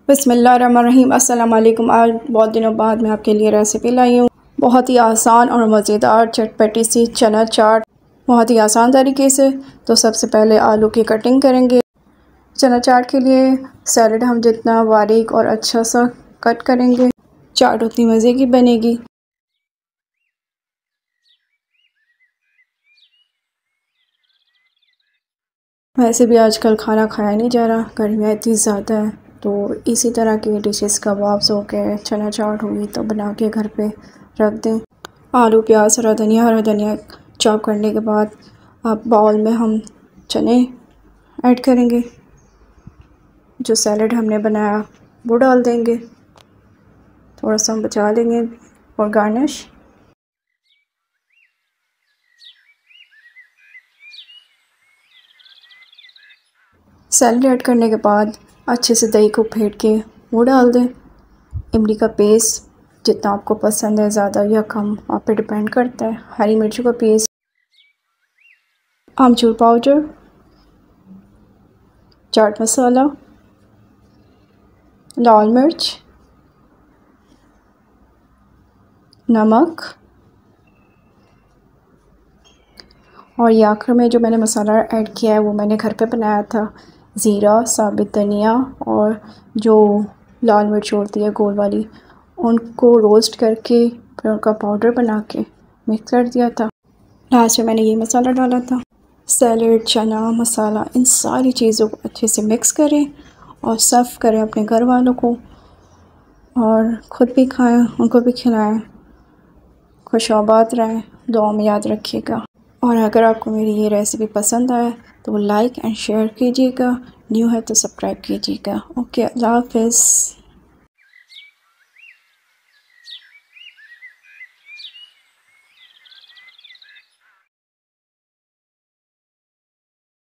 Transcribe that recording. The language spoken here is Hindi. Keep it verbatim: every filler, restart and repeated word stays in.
बिस्मिल्लाहिर्रहमानिर्रहीम। अस्सलाम वालेकुम। आज बहुत दिनों बाद मैं आपके लिए रेसिपी लाई हूँ। बहुत ही आसान और मज़ेदार चटपटी सी चना चाट, बहुत ही आसान तरीके से। तो सबसे पहले आलू की कटिंग करेंगे। चना चाट के लिए सैलड हम जितना बारीक और अच्छा सा कट करेंगे, चाट उतनी मज़े की बनेगी। वैसे भी आजकल खाना खाया नहीं जा रहा, गर्मियाँ इतनी ज़्यादा है, तो इसी तरह की डिशेस कबाब्स हो गए, चना चाट होगी, तो बना के घर पे रख दें। आलू, प्याज, हरा धनिया हरा धनिया चॉप करने के बाद अब बाउल में हम चने ऐड करेंगे। जो सैलड हमने बनाया वो डाल देंगे, थोड़ा सा हम बचा लेंगे और गार्निश। सैलड ऐड करने के बाद अच्छे से दही को फेंट के वो डाल दें। इमली का पेस्ट जितना आपको पसंद है, ज़्यादा या कम आप पे डिपेंड करता है। हरी मिर्चों का पेस्ट, आमचूर पाउडर, चाट मसाला, लाल मिर्च, नमक, और ये आखिर में जो मैंने मसाला ऐड किया है वो मैंने घर पे बनाया था। ज़ीरा, साबित धनिया और जो लाल मिर्च होती है गोल वाली, उनको रोस्ट करके फिर उनका पाउडर बना के मिक्स कर दिया था। लास्ट में मैंने ये मसाला डाला था। सैलड, चना मसाला, इन सारी चीज़ों को अच्छे से मिक्स करें और सर्व करें अपने घर वालों को, और ख़ुद भी खाएं, उनको भी खिलाएं। खुशाबाद रहें, दुआ में याद रखिएगा। और अगर आपको मेरी ये रेसिपी पसंद आए तो लाइक एंड शेयर कीजिएगा। न्यू है तो सब्सक्राइब कीजिएगा। ओके, अल्लाह हाफ़िज़।